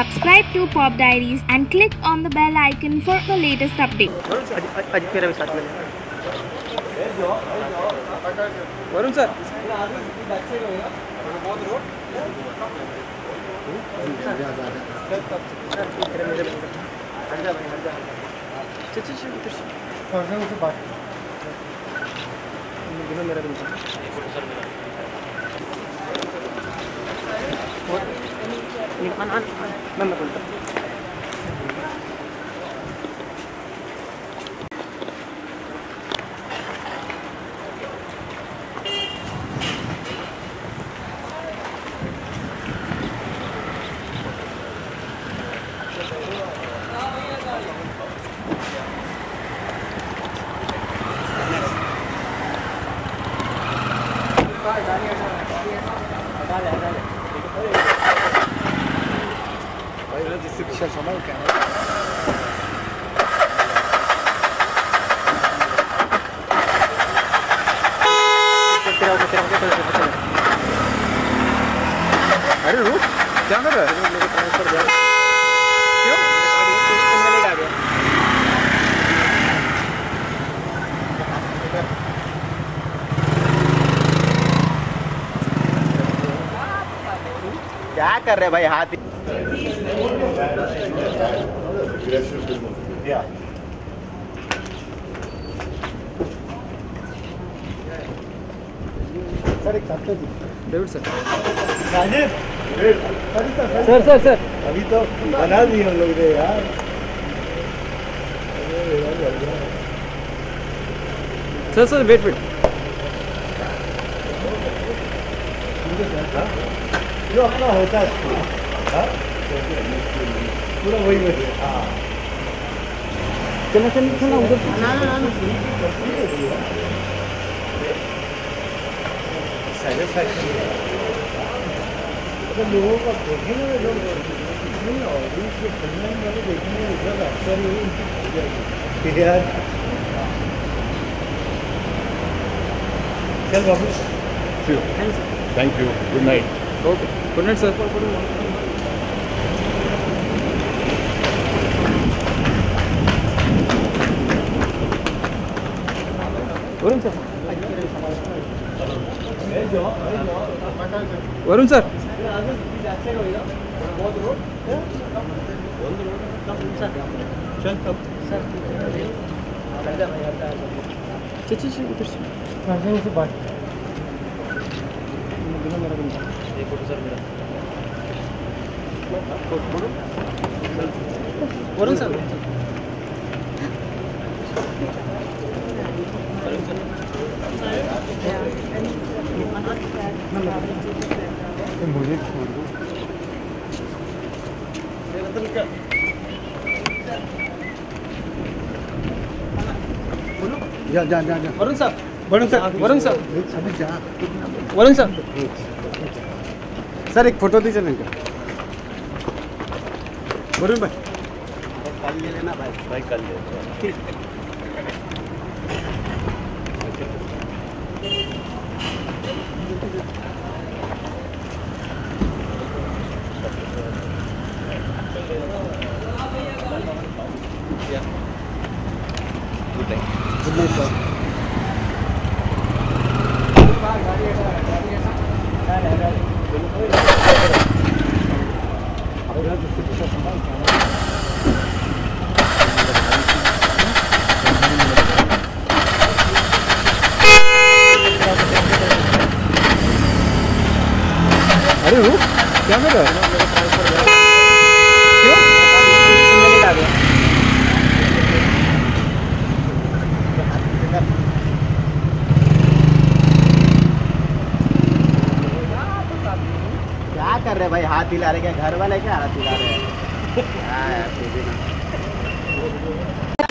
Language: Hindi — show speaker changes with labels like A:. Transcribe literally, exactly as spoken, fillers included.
A: Subscribe to Pop Diaries and click on the bell icon for the latest update.
B: Varun sir. अरे रुक, क्या कर रहा है? क्यों? क्या कर रहे भाई हाथ? सर एक साथ David sir sir sir sir अभी तो बना दिए हम लोग ने यार। सर सर वेट वेट जो अपना होता है पूरा वही वही। हाँ चलना चलना चलना उधर ना ना ना तो लोगों का देखेंगे लोग नहीं और इसके फिल्म वाले देखेंगे उधर अक्सर ही यार। चल बाबू thank you good night. Okay good night sir. Varun sir Varun sir Varun sir मुझे जा जा जा जा Varun sir Varun sir Varun sir Varun sir sir एक फोटो दीजिए ना वरुण भाई। कल ले लेना भाई भाई कल ले। Good night sir. अरे रुक, क्या कर रहा है? क्यों? क्या कर रहे भाई हाथ हिला रहे? क्या घर वाले क्या हाथ हिला रहे हैं?